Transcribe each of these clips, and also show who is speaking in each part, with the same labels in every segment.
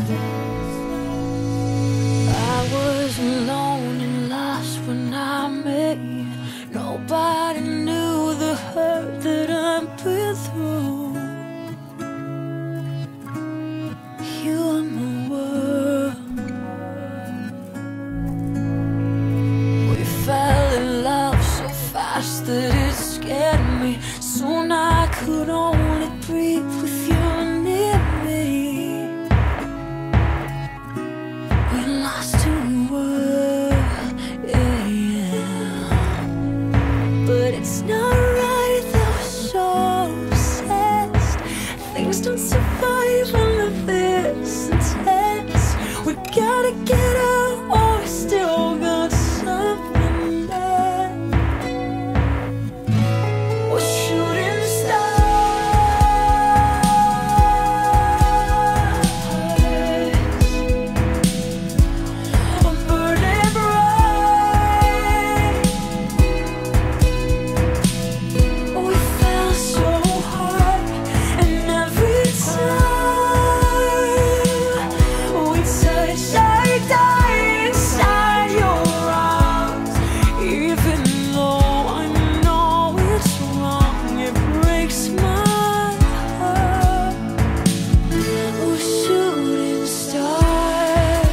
Speaker 1: I was alone and lost when I met you. Nobody knew the hurt that I've been through. You are my world. We fell in love so fast that it scared me. Soon I could only breathe with you near me. We lost who we were, yeah. But it's not right that we're so obsessed. Things don't survive under this intense. We gotta get out or we still got something left. We're shooting stars. We're burning bright. We fell so hard, and every time we touch, I die inside your arms. Even though I know it's wrong, it breaks my heart. We're shooting stars.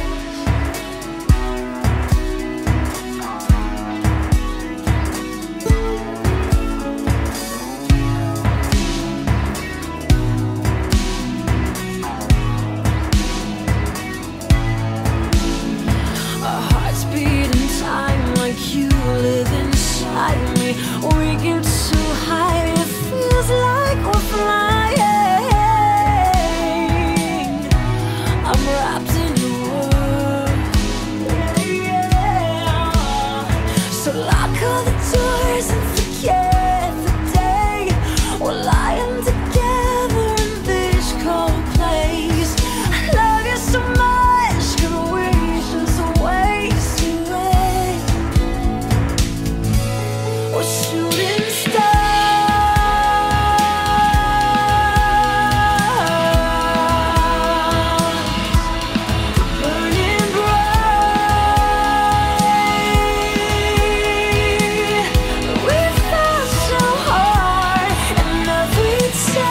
Speaker 1: Our hearts beat in time like you live inside me. We get so high, it feels like we're flying. I'm wrapped in your world, yeah. So lock all the doors and forget the day we're lying together in this cold place. I love you so much, could we just waste away? We're shooting stars, burning bright. We fell so hard, and every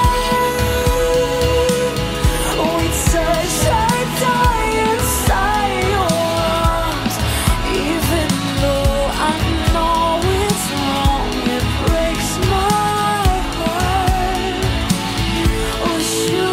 Speaker 1: time we touch, I die inside your arms. Even though I know it's wrong, it breaks my heart. We're shooting